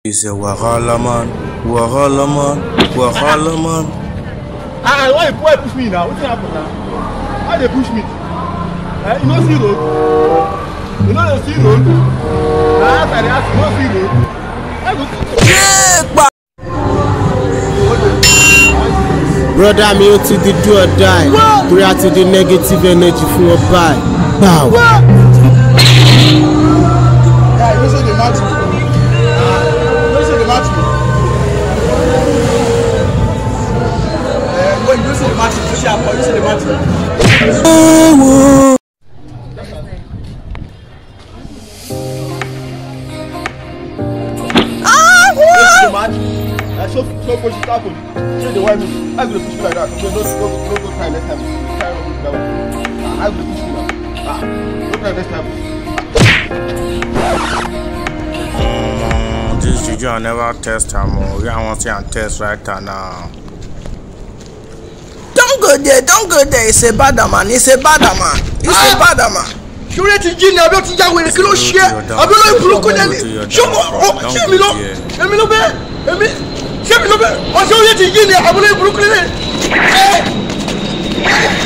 He's a Wahala man, Wahala man, Wahala man. Why you push me now? What's happening now? Why they push me? You know see road? You know the see road? After they ask, you know see road? Brother, me to the do or die. Pray to the negative energy for a buy. Bow. Yeah, you say the match. You say the match. When you say the match, you say the match. So push it up. Say the white meat. I will push you like that. Okay, don't go try next time. Try that one. I will push you now. Don't try next time. This Juju I never test him. We want to test right now. Don't go there. Don't go there. It's a bad man. It's a bad man. It's a bad man. You ready to gin? I'm not to jaw with a kilo share. I'm not to look at it. Show me. Show me. Show me. Show me. Show me. Oh, show you to gin. I'm not to look at it.